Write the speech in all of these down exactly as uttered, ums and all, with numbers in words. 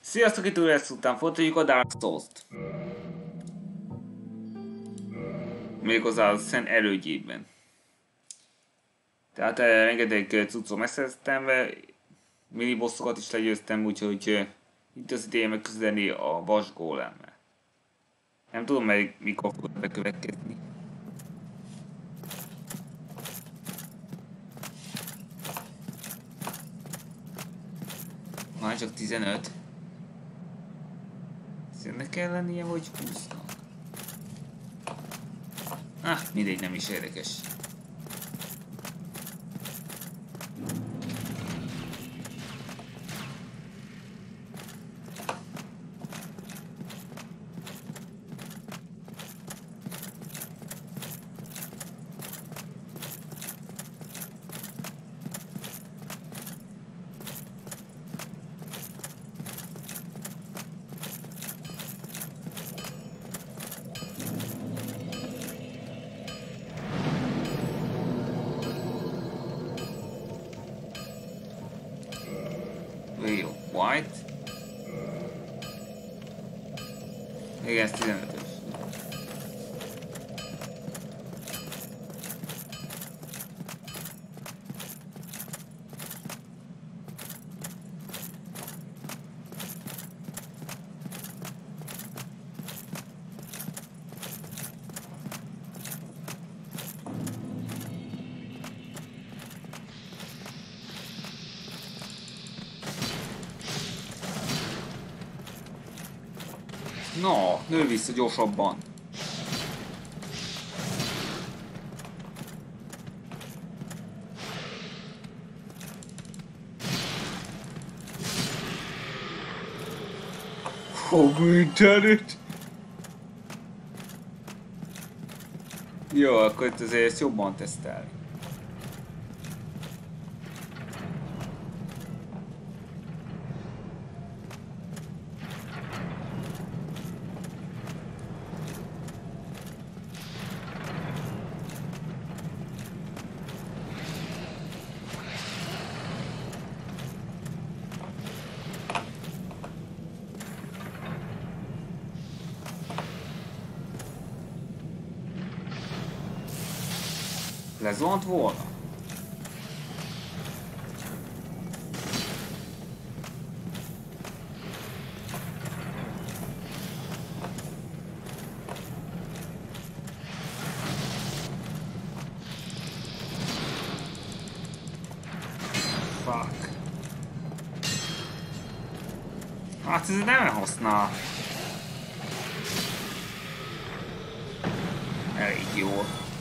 Sziasztok, itt újra ezt után folytatjuk a Dark Souls-t. Méghozzá a Szent elődjében. Tehát eh, rengeteg cuccom megszereztem, minibossokat is legyőztem, úgyhogy eh, itt az ideje megküzdeni a vas gólemmel. Nem tudom, melyik mikor fog bekövetkezni. Már csak tizenöt. Ennek kell lennie, vagy húsznak? Ah, mindegy, nem is érdekes. Real White. Igen, ez tizenötös. No, nő vissza gyorsabban. Oh, mindenit! Jó, akkor itt azért ezt jobban tesztelni. Lezuhant volna? Fuck. Hát ez nem használ. Elég jó.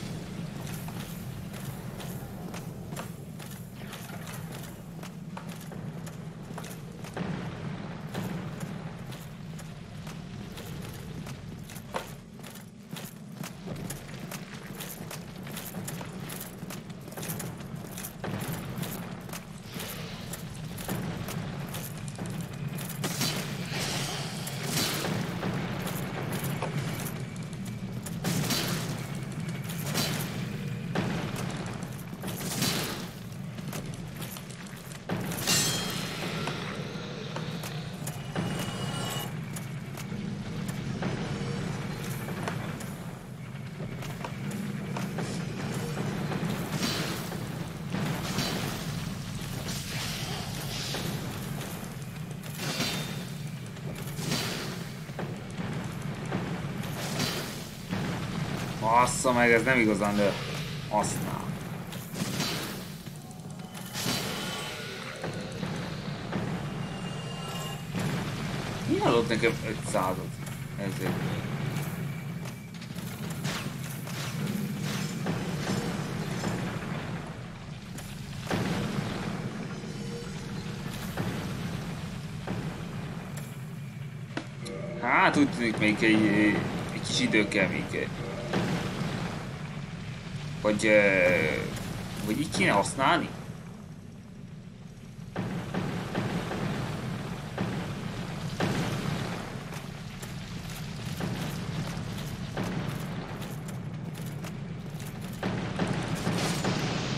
Bassza meg, ez nem igazán lő. Használ. Mi adott nekem ötszázat? Ezért. Hát úgy tűnik, még egy, egy kis idő kell még. Vagy, vagy így kéne használni?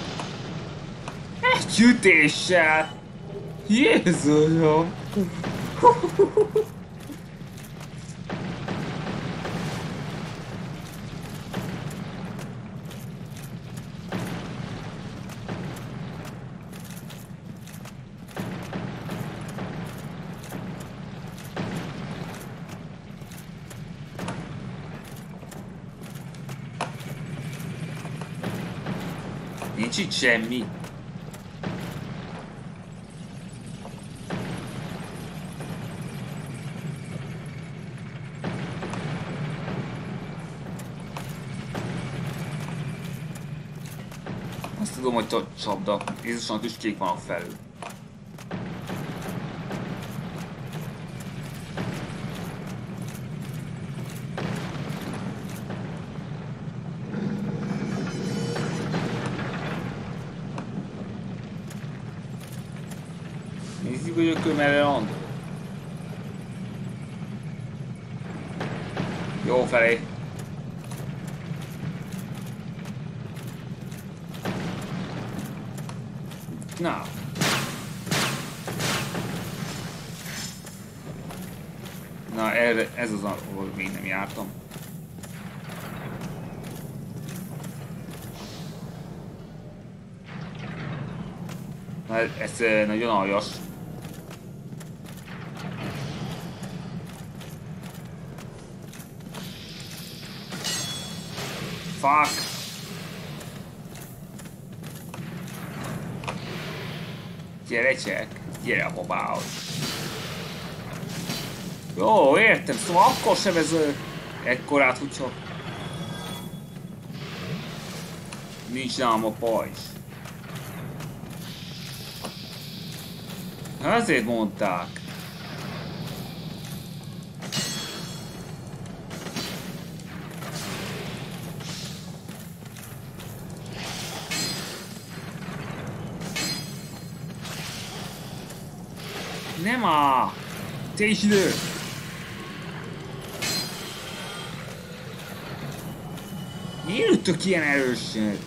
Egy ütéssel! Jézusom! Nincs itt semmi. Azt tudom, hogy a csapda. Jézuson a tüskék vannak felül. Nézzük, hogy akkor merre van. Jó felé. Na. Na, erre, ez az, ahol még nem jártam. Na, ez nagyon aljas. Fuck! Gyere csak! Gyere a babához! Jó, értem, szóval akkor sem ez ekkorát, hogy csak nincs nálam a pajzs. Ezért mondták. Nem á! Te is idő! Miért ütök ilyen erősen?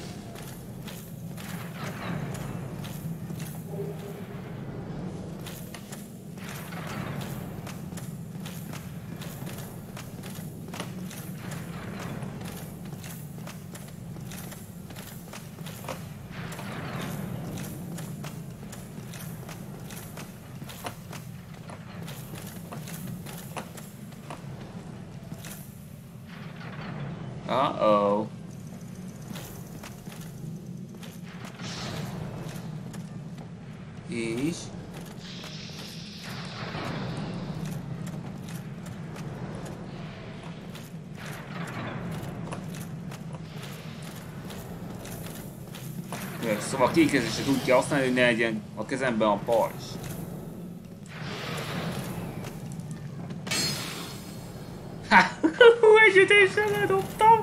Uh-oh. És? Szóval a kékezéset úgy kell használni, hogy ne legyen a kezemben a pajzs. Ha! Egy ütéssel ledobtam!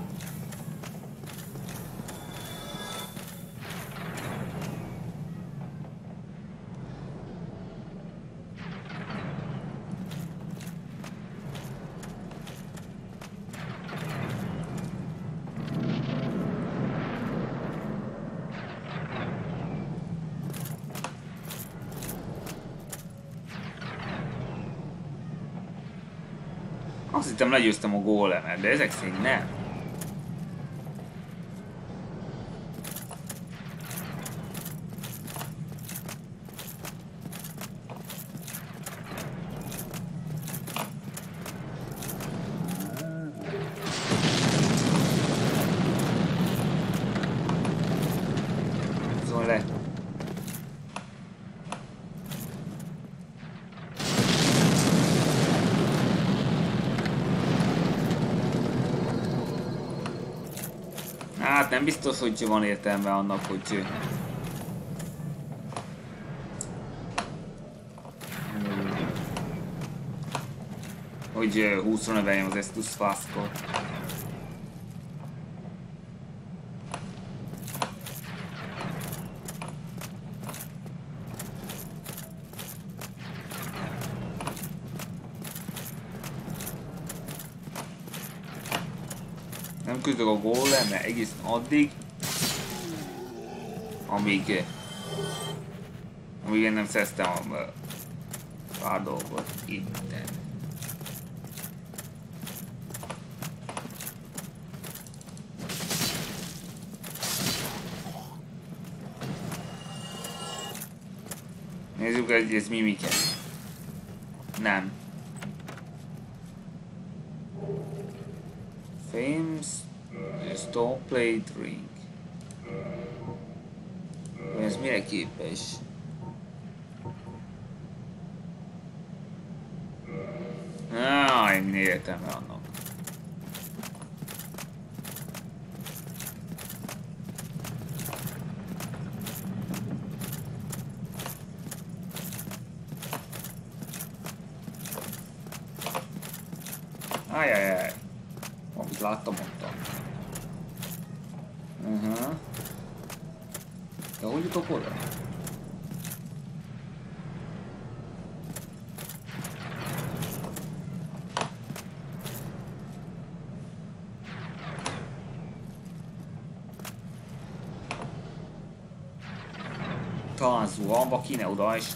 Azt hittem legyőztem a gólemet, de ezek szerint nem. Szóval le. Hát nem biztos, hogy van értelme annak, hogy hogy húszra neveljem az Estus Flaskot. Nem küzdök a gólemmel egészen addig, amíg amíg én nem szereztem a pár dolgot itten. Nézzük, hogy ez mi miket. Nem. Fames Stone Plate Ring. Ez mire képes? Áj, mi értelme annak. Ajajaj. Amit láttam, mondtam. Uh-huh. De hogy jutok oda? Talán zuhanva kéne oda is.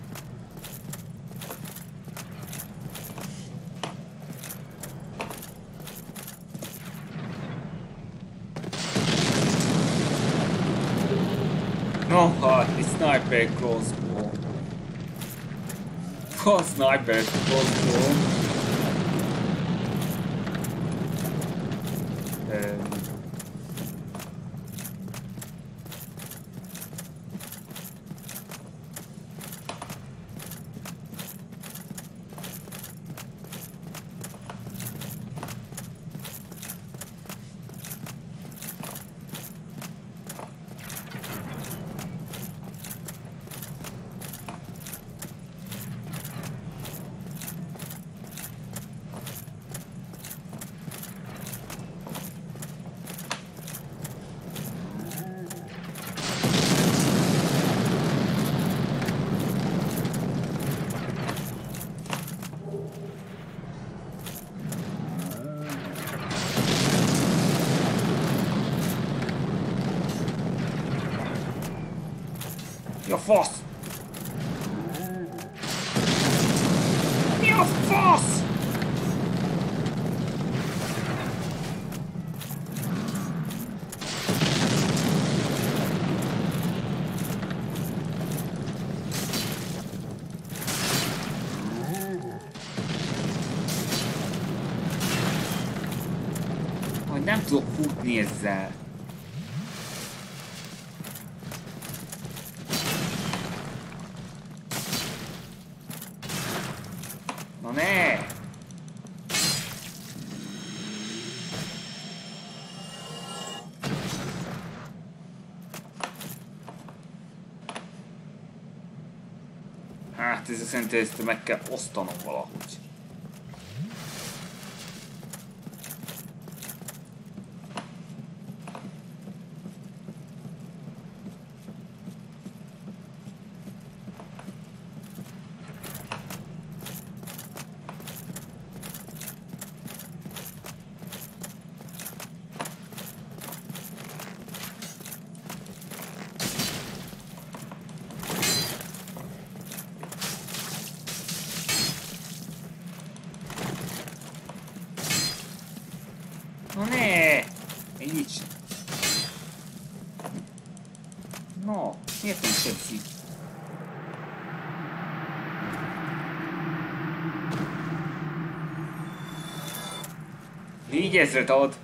No, hát, egy sniper crossbow. A sniper crossbow. Um. Mi a fasz? Mi a fasz? Hogy nem tudok futni ezzel. Ne! Hát ez szerintem ezt meg kell osztanom valahogy. No ne! Így sem. No, miért nem sebzik? Négyezret ad!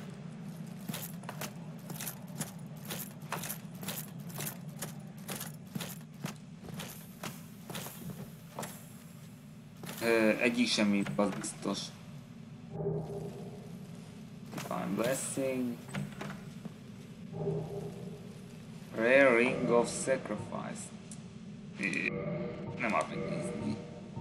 Ö, egyik semmi, az biztos. Divine Blessing. Rare Ring of Sacrifice. Nem akar megnézni.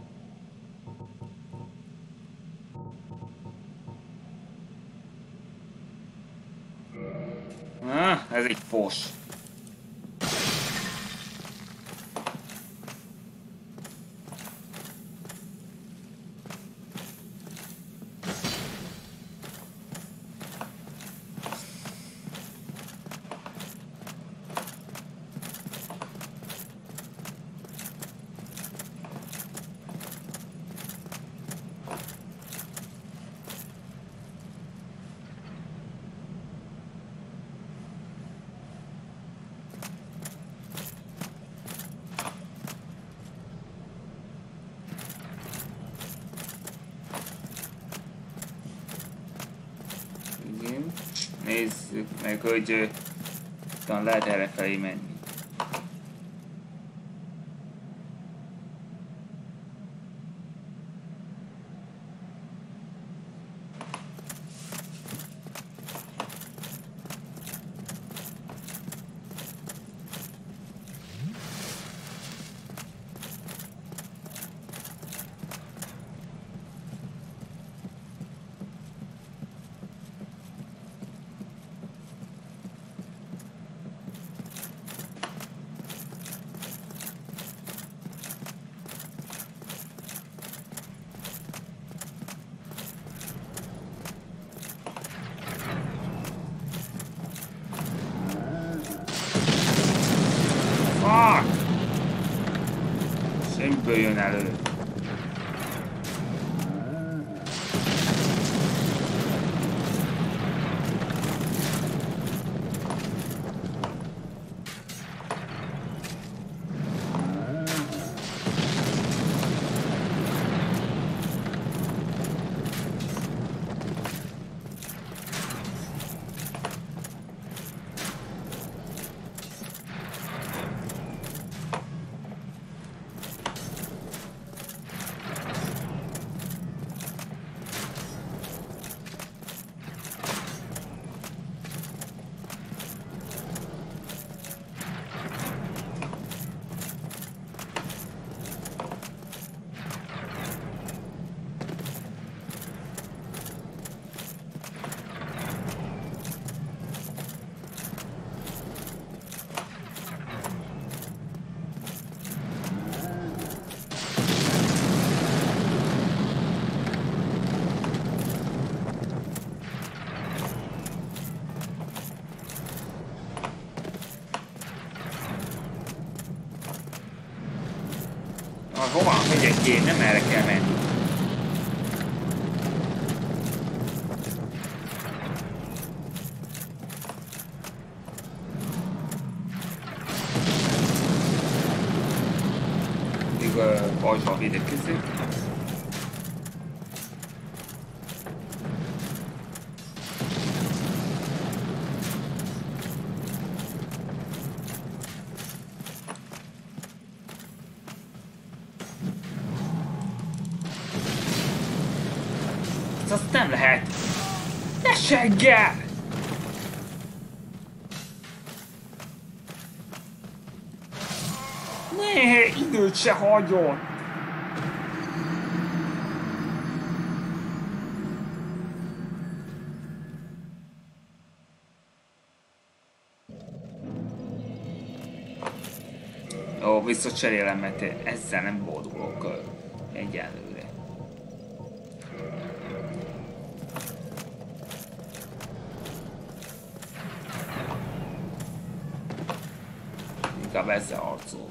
Ah, ez egy fos. nézzük meg, hogy talán lehet erre felé menni. Fuck! Semmiből jön elő. Hova megyek én? Nem erre kell menni. Még a pajzsal védekezik. Azt nem lehet! Ne seggel! Ne, időt se hagyjon! Ó, visszacserélem, mert ezzel nem boldogulok egyelőre. Inkább ezzel harcol.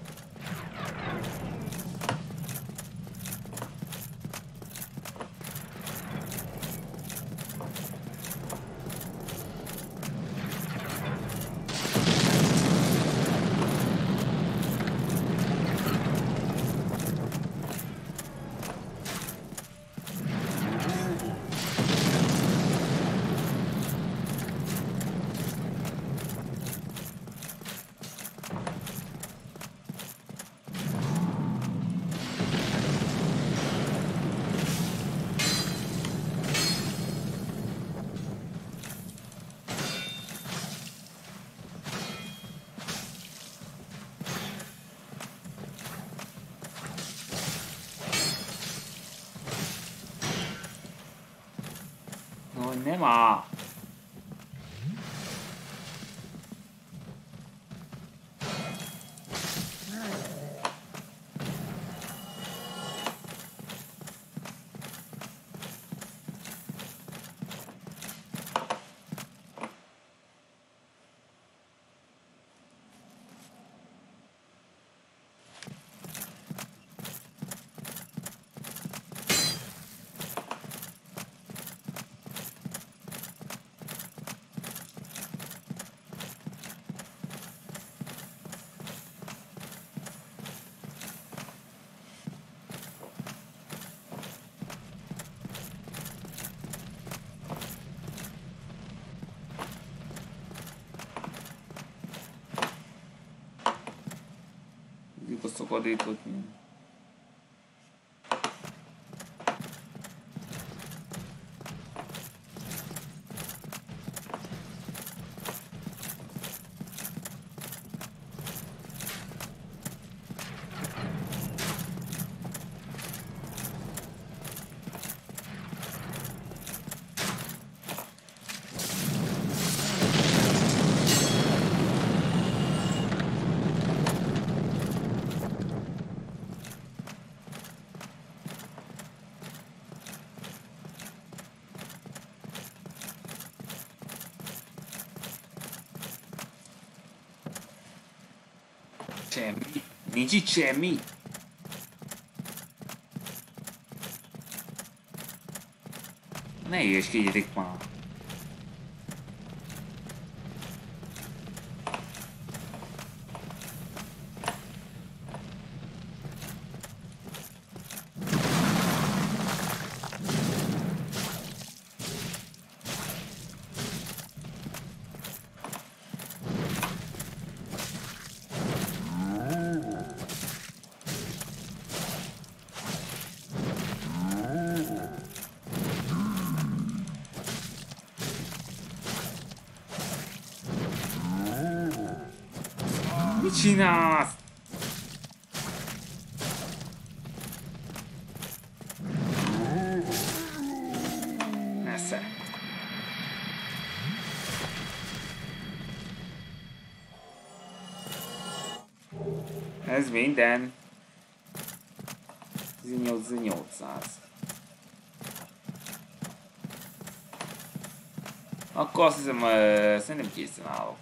Nem áll! szakadékot. Semmi. Nincs itt semmi. Ne ilyeskedjetek már. Mit csinálsz? Nesze. Ez minden. tizennyolc-tizennyolcszáz. Akkor azt hiszem, uh, szerintem készen állok.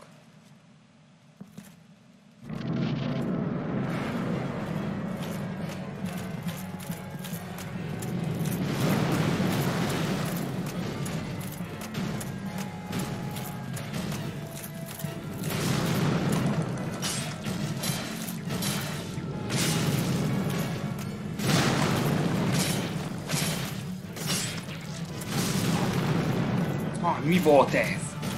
Mi volt ez?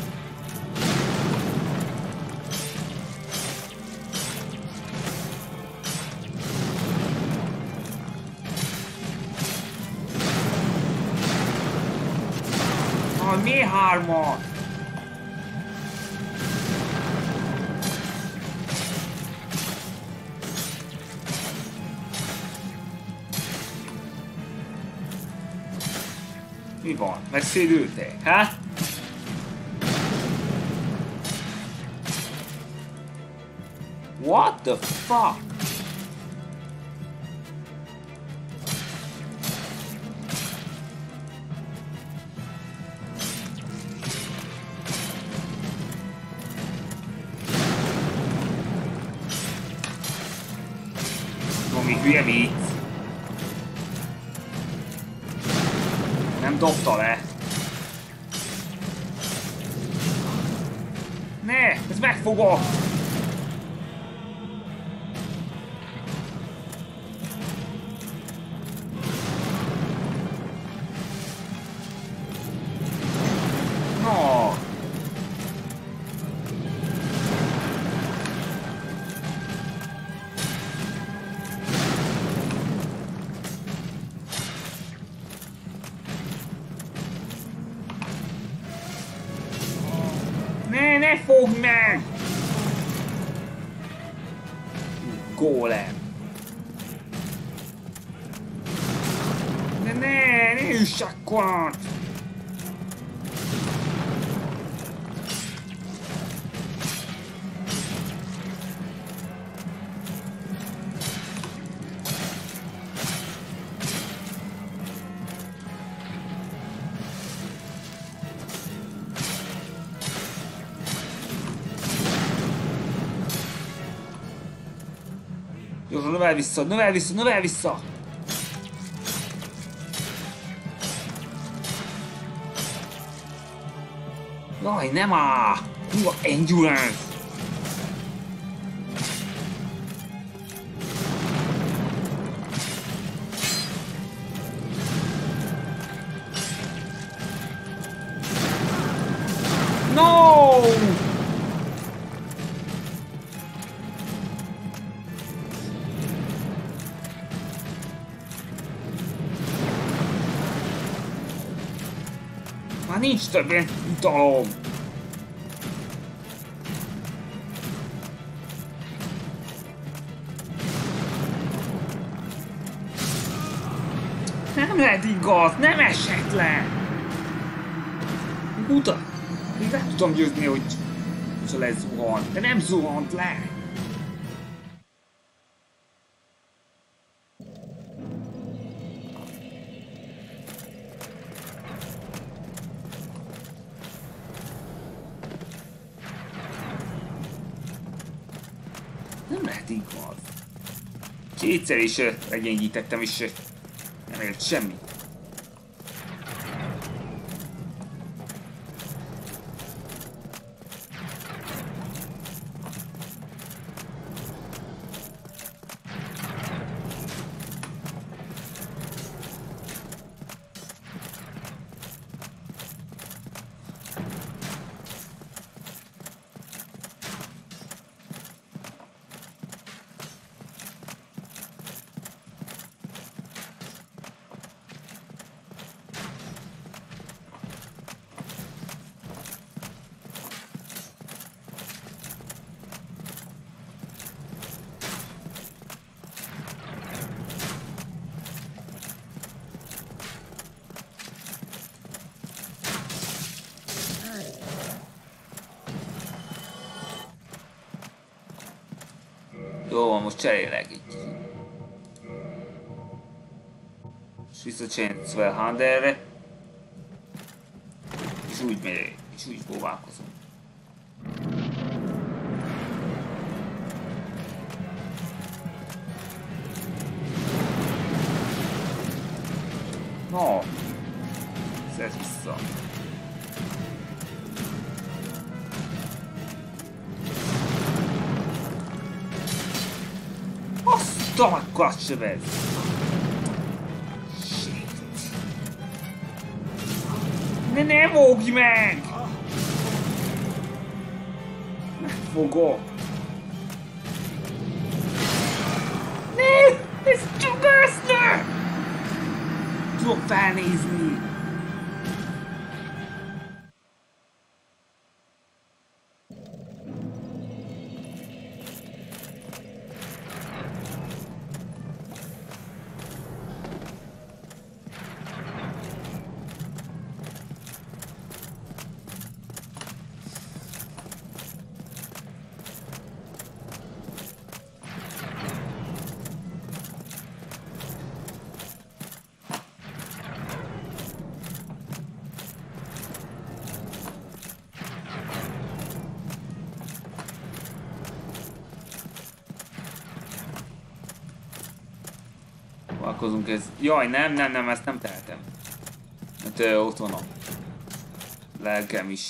Ah, mi hármat? Mi van? Megszédültél, ha? What the fuck? Valami hülye vicc. Nem dobta le. Ne, ez megfogom! Ne, ne fogd meg! Gólem! De ne, ne üss akkorat! Jó, növel vissza, növel vissza, növel vissza! Jaj, nem áll! Hú, endurance! No! Már nincs több ilyen utalom! Nem lehet igaz, nem esett le! Uta! Még nem tudom győzni, hogy ha lezuhant, de nem zuhant le! Nem lehet igaz. Kétszer is meggyengítettem, és nem ért semmi. Jó van, most cserélek így. És visszacsinálni Svelhanderre. És úgy megyek, és úgy próbálkozom. No! Szedd vissza. Tomakkora sebez! Shit! Ne ne fogj meg! Megfogom! Ne! Ez csak ezt! Tudok felnézni! Próbálkozunk ez. Jaj, nem, nem, nem, ezt nem tehetem. Hát ö, ott van a lelkem is.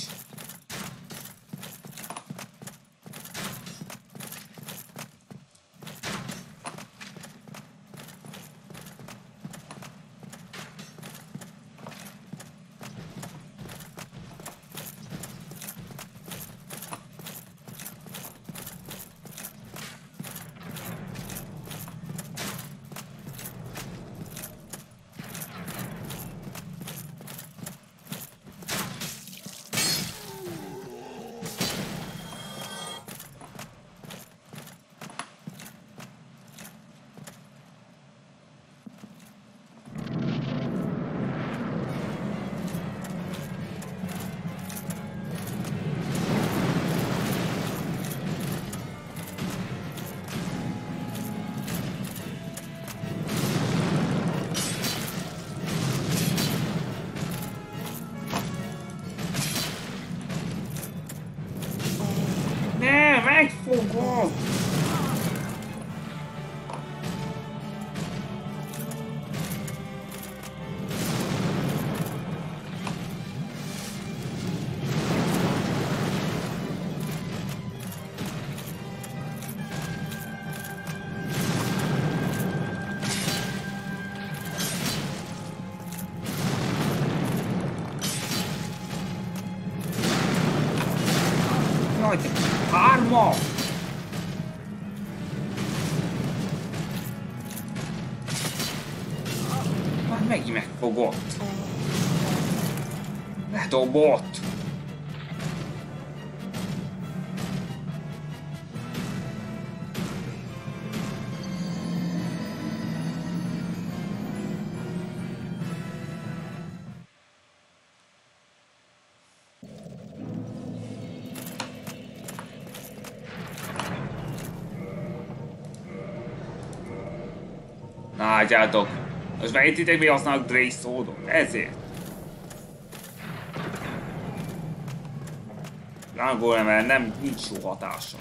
Megfogom! Jaj, te hárma! Már megint megfogott. Ledobott! Na, látjátok! Most megértitek, mi használnak Dray Swordot? Ezért! Lángolemmel nem nincs jó hatása.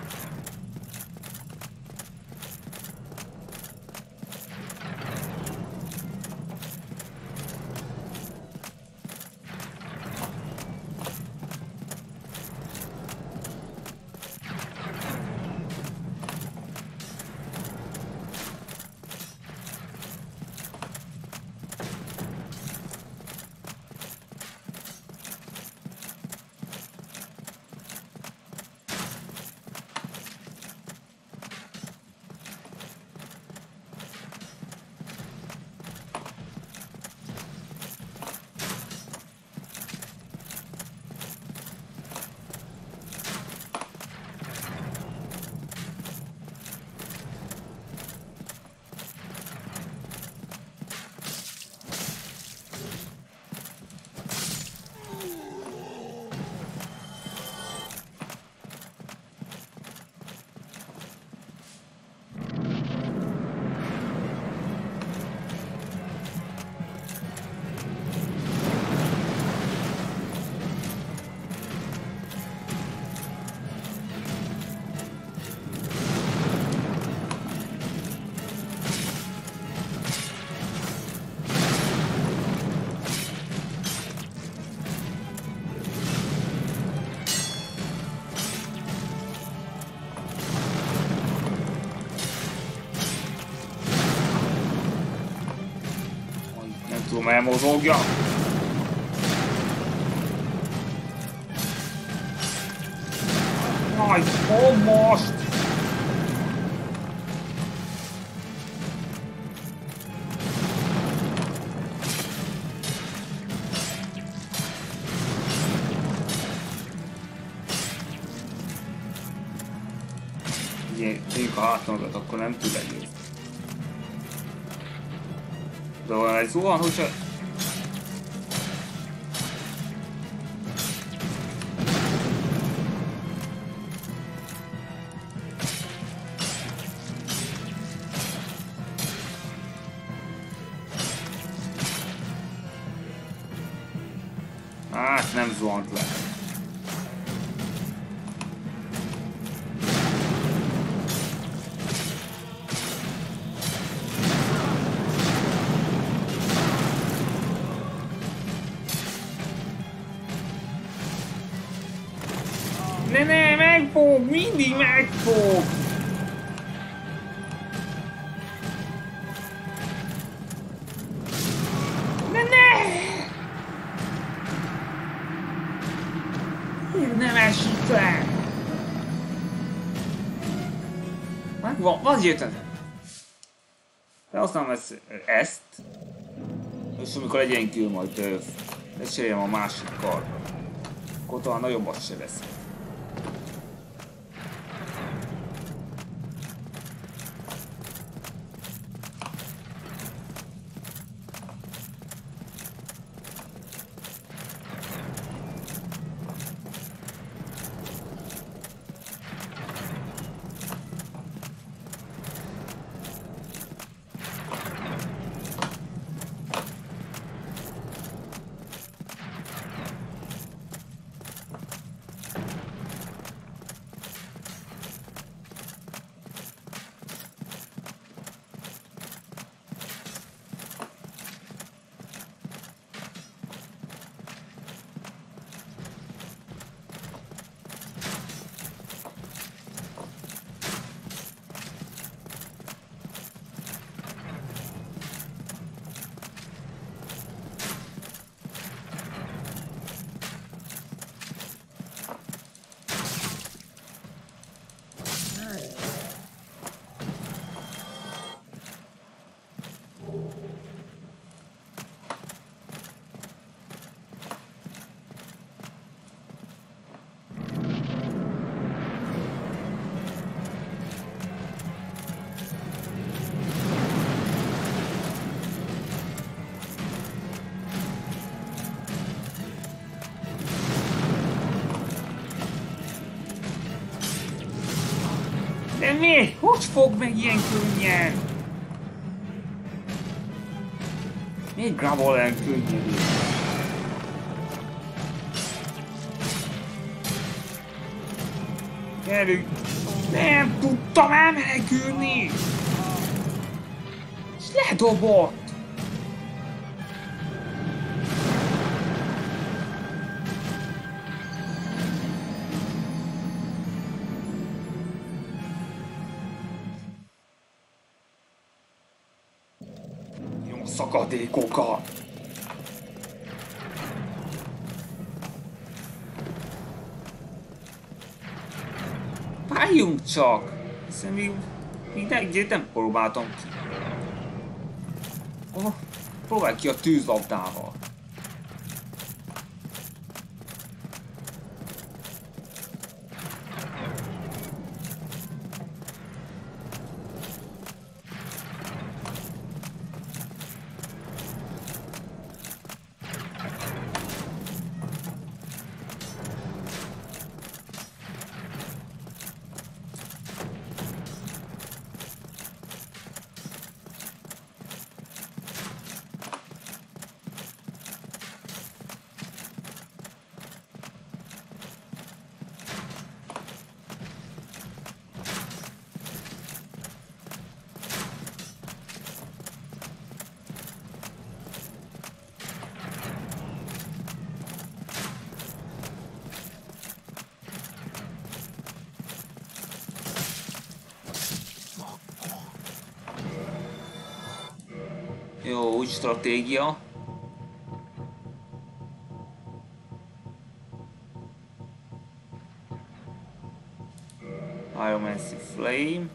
tudom elmozogja. Majd, hol most? Tegyük a hátnodat, akkor nem tud egyébként. De van egy zuhan, hogyha... Hát nem zuhant le. Ne, ne, megfog! Mindig megfog! Ne, ne! Miért nem esik le? Megvan, az jöttem. Felhasználom ezt, ezt, és amikor legyen kül majd lecseréljem a másik karra. Akkor talán nagyobbat se lesz. mi? Hogy fog meg ilyen könnyen? Miért grabol olyan könnyen? Gyerünk! Nem tudtam elmenekülni! És ledobott! Jó szakadékokat! Álljunk csak! Hiszen még mindenki nem próbáltam ki. Oh, próbálj ki a tűzlabdával. Jó, úgy stratégia. Pyromancy Flame.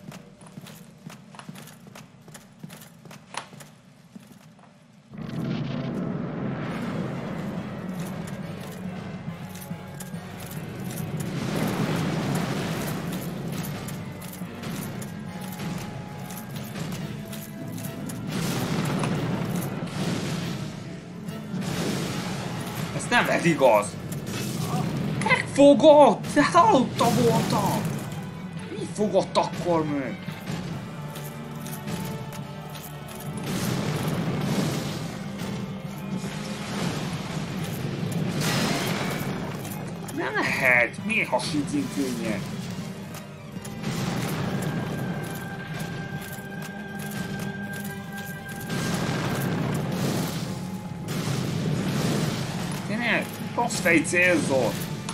Nem ez igaz! Megfogott! De hallotta voltam! Mi fogott akkor meg? Nem lehet! Miért hasít így könnyen? Rossz fej célzott!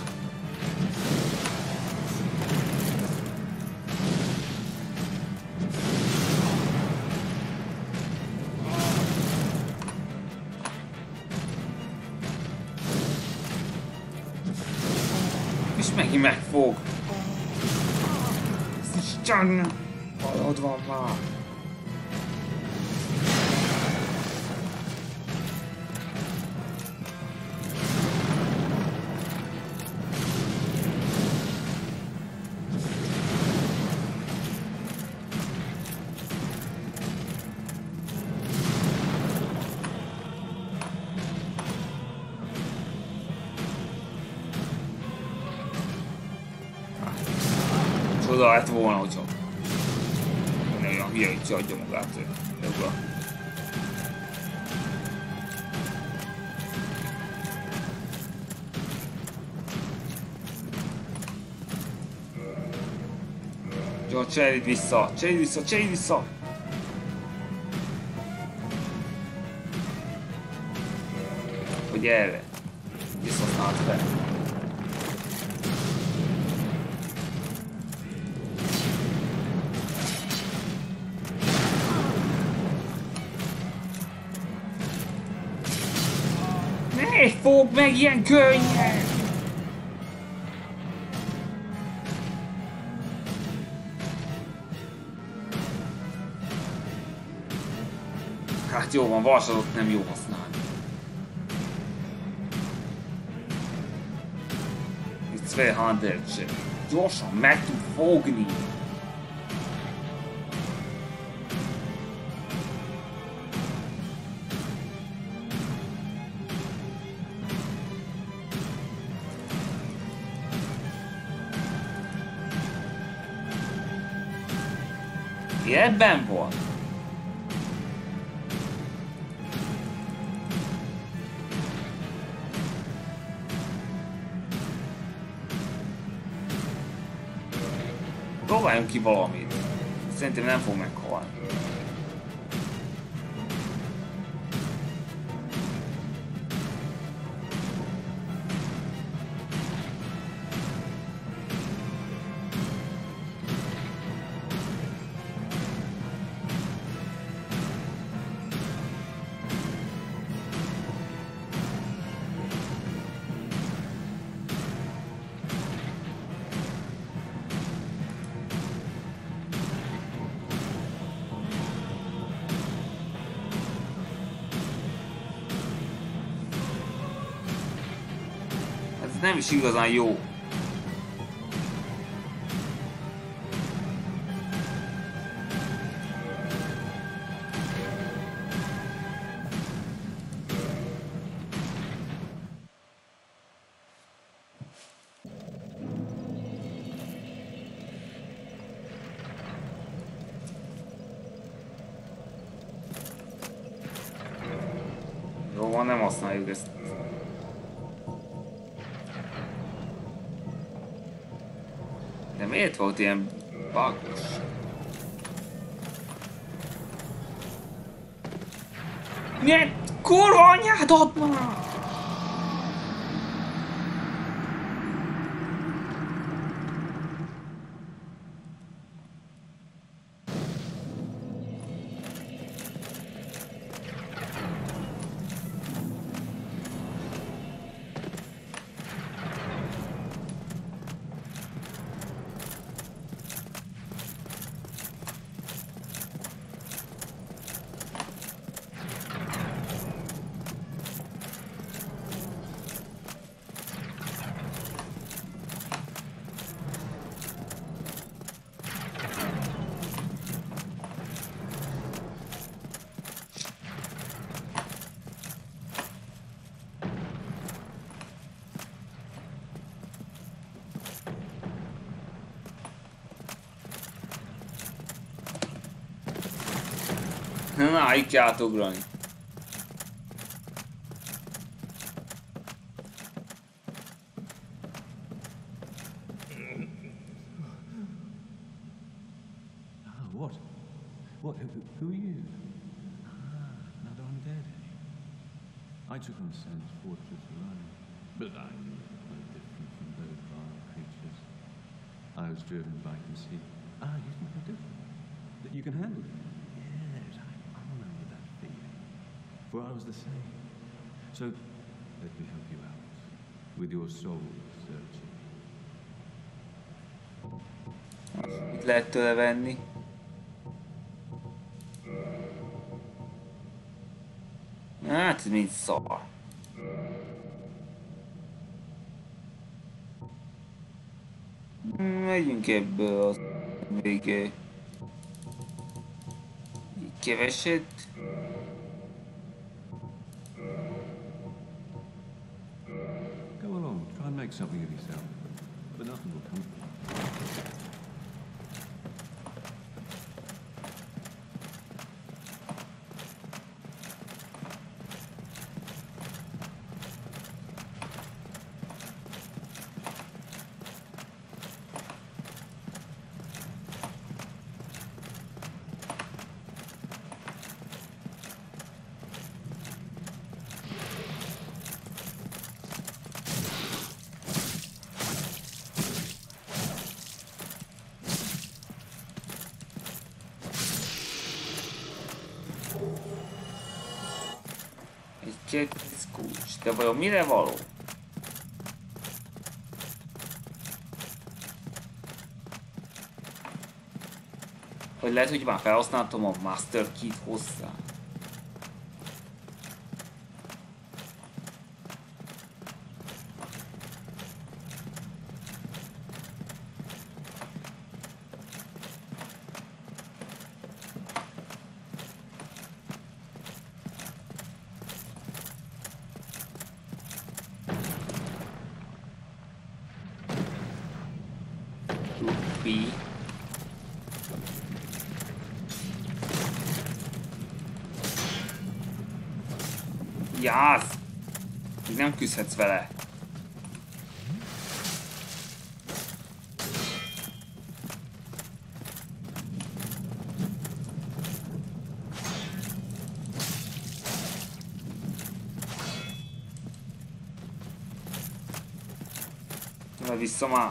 És megint megfog! Ez Isten! Hallod van már! Csoda lett volna, hogyha ne olyan hülye, hogy adja magát ebből. Jó, cserélj vissza, cserélj vissza, cserélj vissza! Hogy erre visszasznált fel. Ne fog meg ilyen könnyen! Hát jó van, varsadot nem jó használni. Itt kétszáz gyorsan meg tud fogni. Életben volt? Próbáljunk ki valamit. Szerintem nem fog meghalni. Ez nem is igazán jó. Jó van, nem használjuk ezt. De miért volt ilyen bugos? Miért? Kurva anyádat már! Na, így kell átugrani. What? What? Who, who are you? Ah, another undead. I took on Sen's fortress alone, but I am no different from those vile creatures. I was driven by conceit. Ah, you think I'm different? That you can handle it? Yes, I, I remember that feeling. For I was the same. So, let me help you out with your soul searching. Mit lehet tőle venni? Hát, ez mind szar. Megyünk ebből az még egy keveset. Go along, try and make something of yourself, but nothing will come from it. Kész kulcs. De vajon mire való? Hogy lehet, hogy már felhasználtam a Master Kit hozzá. Jász! Így nem küzdhetsz vele. Gyere vissza már!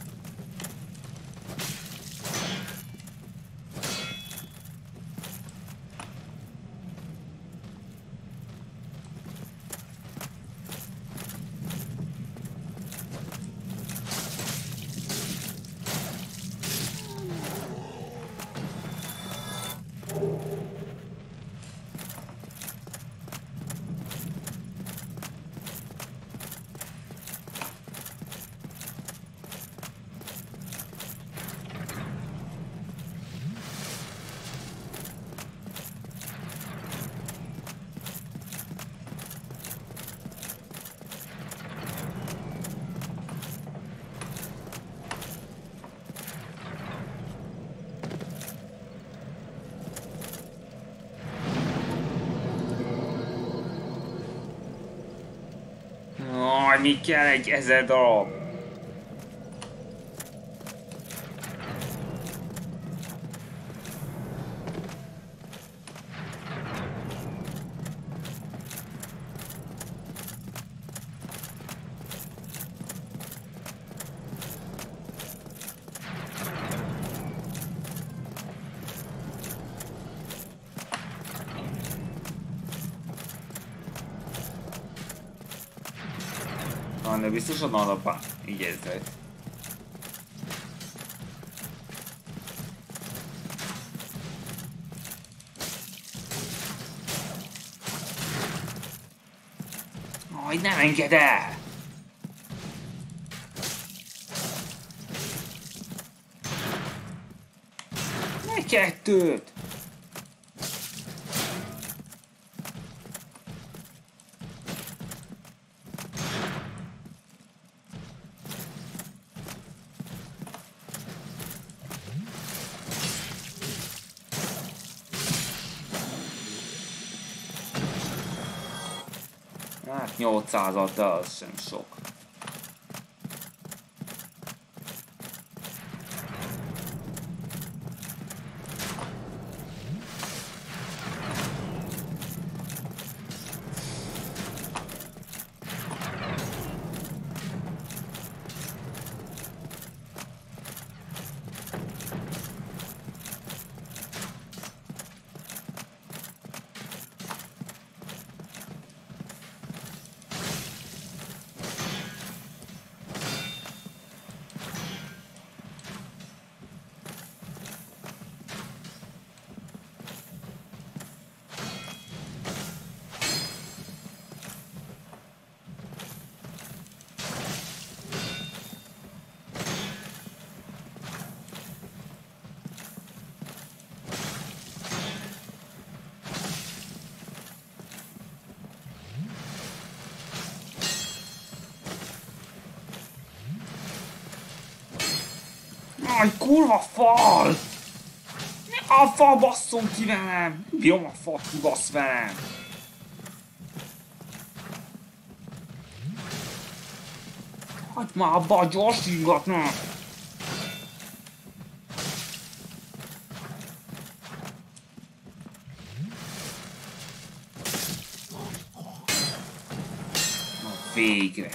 Aj, mi kell egy ezer darab? Ah, de biztosan alapán így érzed. Aj, nem engedd el! Ne kettőt! Hát nyolcszázat, de az sem sok. Aj, kurva fal! A fal basszom ki velem! Bírom a fal kibasz velem! Hagyd már abba gyorsingatnak! Na végre!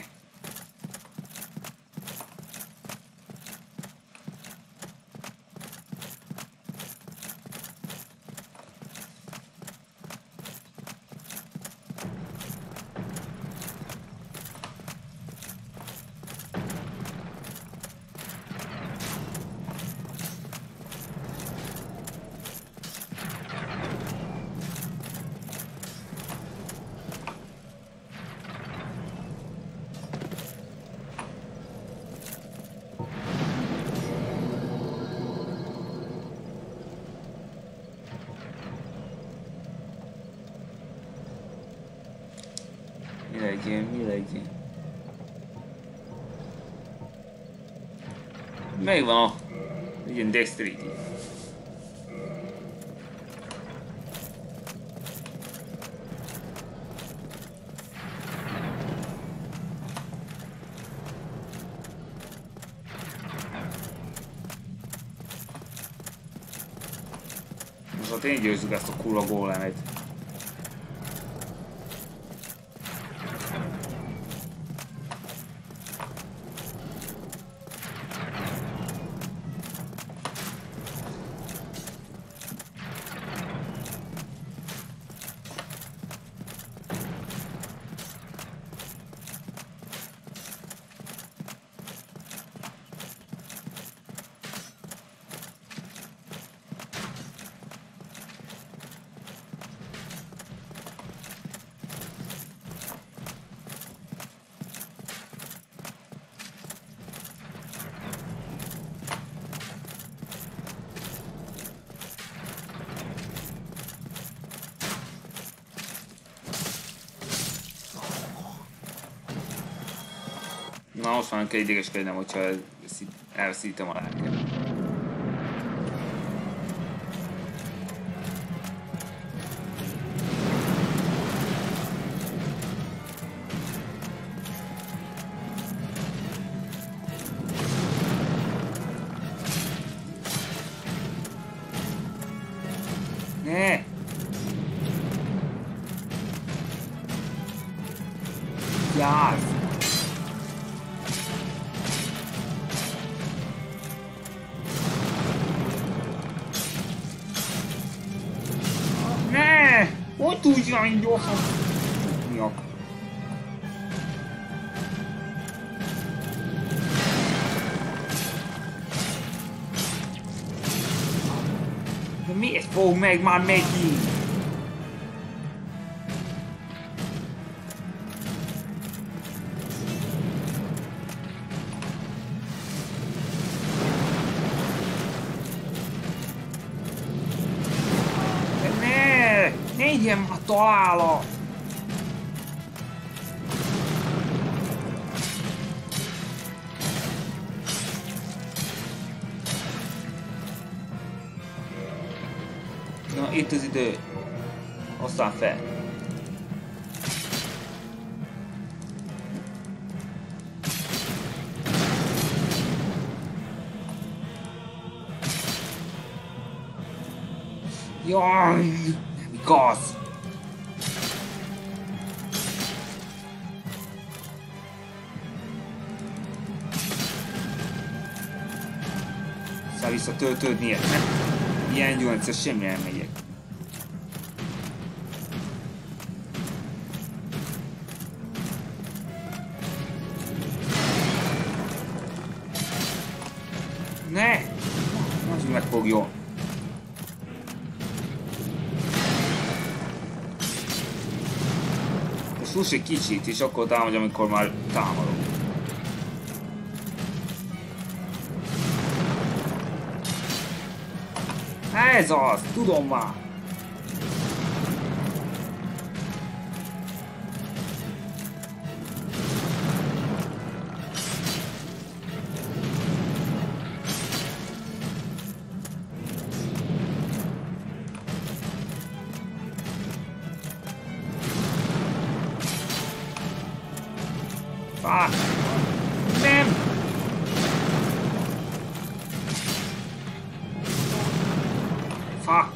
Mi legyen, mi legyen? Megvan a... Legyen Dexterity. Szóval tényleg győzzük ezt a kurva gólemet. Na most már kell idegeskednem, hogyha elveszítem a lelket. Ne! Jász! Hogy tudja, hogy gyorsan futniak? De miért fog meg már megint? Igen, már találok! Na, itt az idő. Aztán fel. Jaj! Nem igaz! Szóval visszatöltődnie, nem? Ilyen gyógyszer semmi nem megyek. Ne! Most megfogjon. Most húss egy kicsit, és akkor támadj, amikor már támadok. Ez az! Tudom már! Fuck! Nem! Fuck!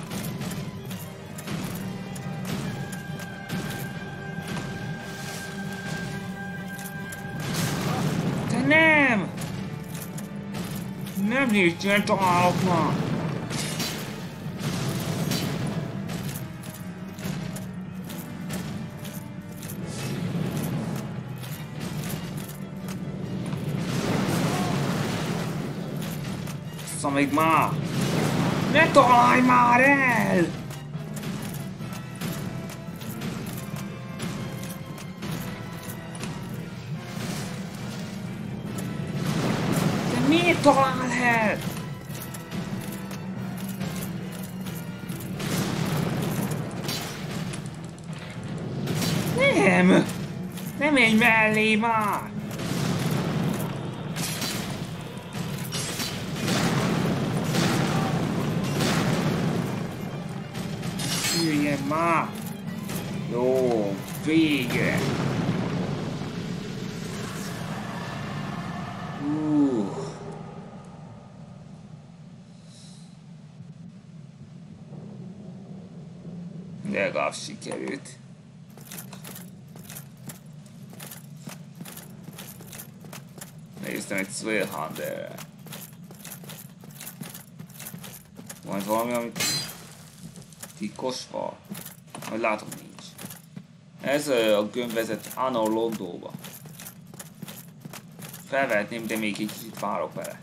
De nem! Nem nincsen találok már! Szóval még már! Ne találj már el! De miért talál el? Nem! Nem menj mellé már! Jöjjön már! Jó, vége! Uh. legalább sikerült. Néztem egy Swellhunterre. Majd valami, amit titkos fal? Majd látom, nincs. Ez a gömb vezet Anor Londóba. Felvehetném, de még egy kicsit várok vele.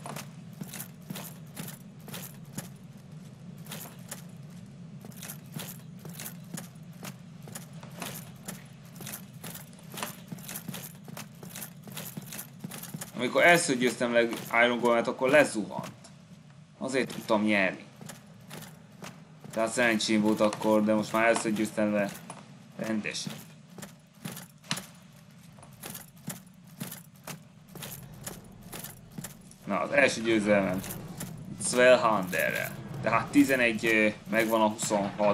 Amikor először győztem le Iron Golemet, akkor lezuhant. Azért tudtam nyerni. Tehát szerencsém volt akkor, de most már először győztem le rendesen. Na, az első győzelmem Swellhunterrel. Tehát tizenegy megvan a huszonhat.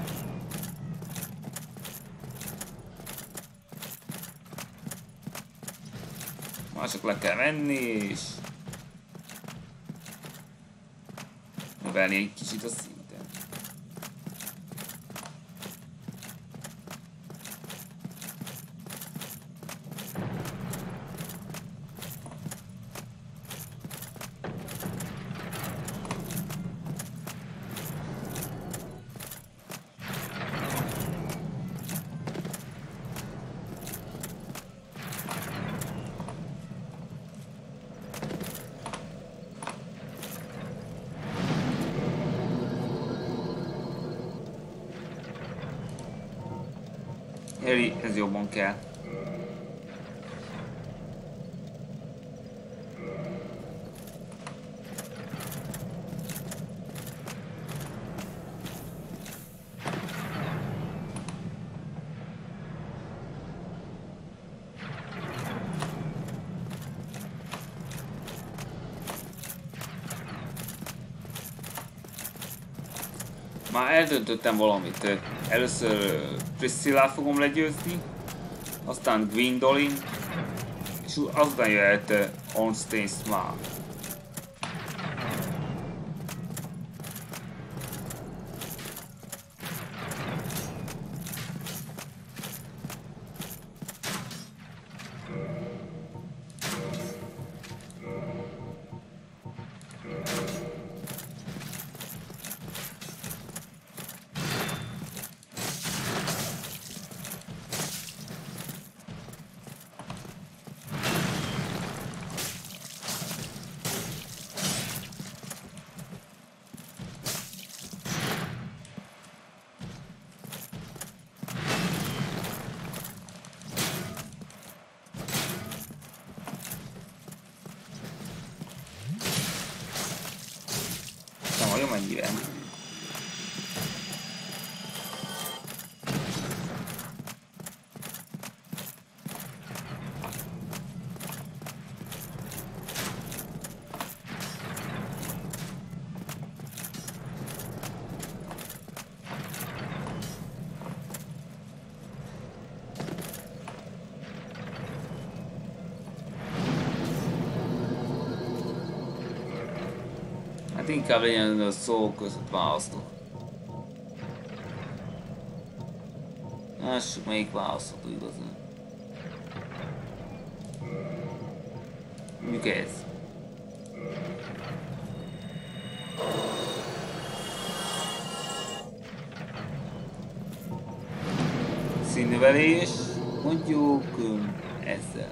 Már csak le kell menni és növelni egy kicsit a szinten. Harry, ez jobban kell. Már eldöntöttem valamit. Először Priscillát fogom legyőzni, aztán Gwendolyn, és aztán jöhet Ornstein Smaug. Nem vagyok mennyire. Hát inkább legyen a szó között választok. Lássuk, melyik választható igazán. Mondjuk ez. Színnövelés, mondjuk ezzel.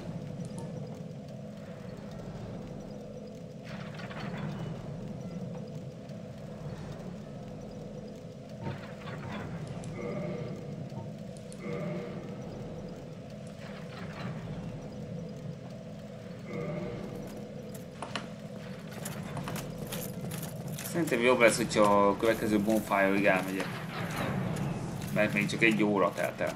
Szerintem jobb lesz, hogyha a következő bonfire-ig elmegyek. Mert még csak egy óra telt el.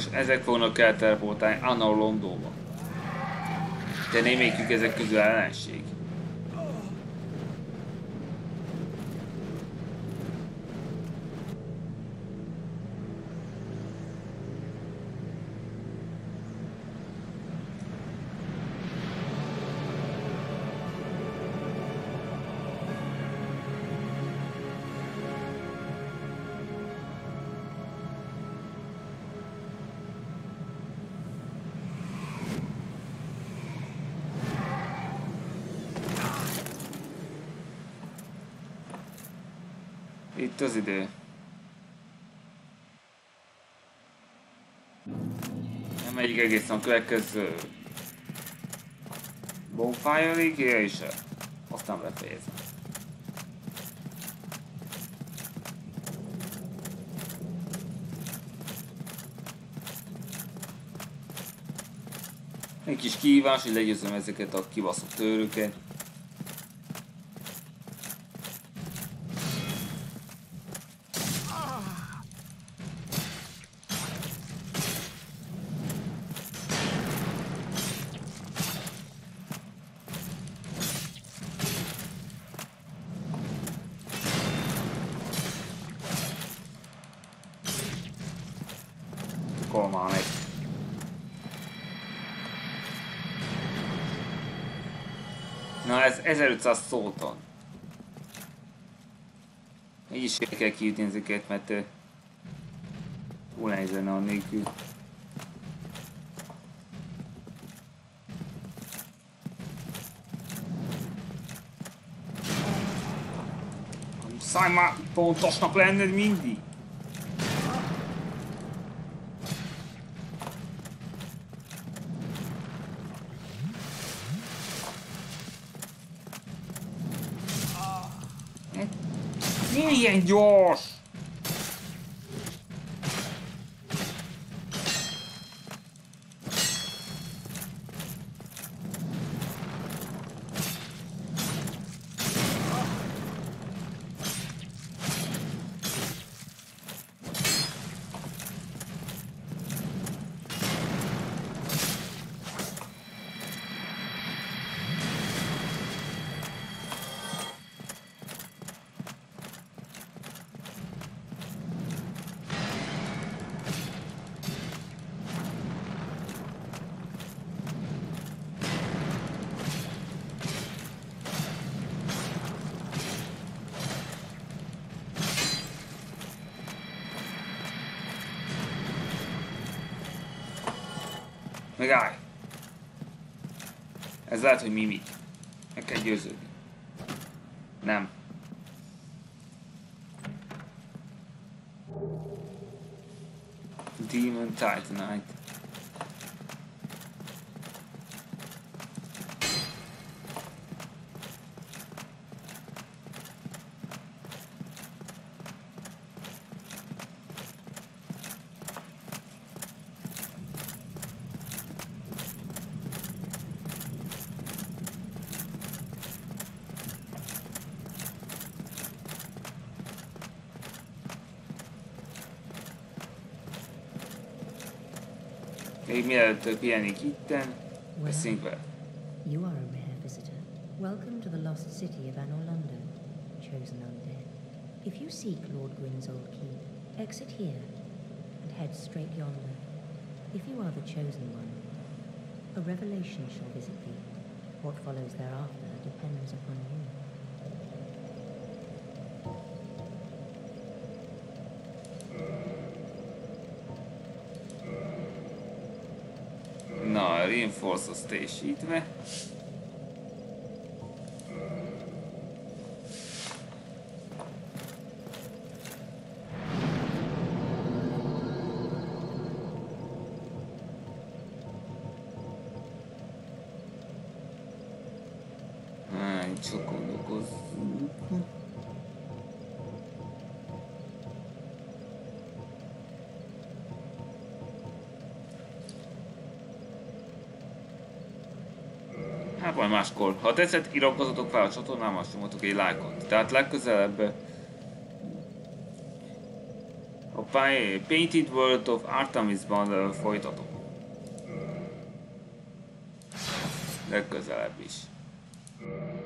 Most ezek fognak elteleportálni Anna Londonba. De némelyikük ezek közül ellenség. Itt az idő. Nem megyik egészen a következő Bonfire-ig, és aztán befejezem. Egy kis kihívás, hogy legyőzöm ezeket a kibaszott tőröket. Na ez ezerötszáz szóton. Így is kell kijutni ezeket, mert túl nehéz lenne annélkül. Muszáj már pontosnak lenned mindig! Milyen gyors! Megállj! Ez lehet, hogy Mimi. Meg kell győződni. Nem. Demon Titanite. Még mielőtt pihenik itten, beszéljünk vele. You are a rare visitor. Welcome to the lost city of Anor Londo, chosen undead. If you seek Lord Gwyn's old keep, exit here and head straight yonder. If you are the chosen one, a revelation shall visit thee. What follows thereafter depends upon you. Na, reinforce azt teljesítve. Hány csak gondolkozzunk. Hát majd máskor. Ha tetszett, iratkozzatok fel a csatornámra, és nyomatok egy lájkot. Tehát legközelebb, ha Painted World of Artemisban folytatom. Legközelebb is.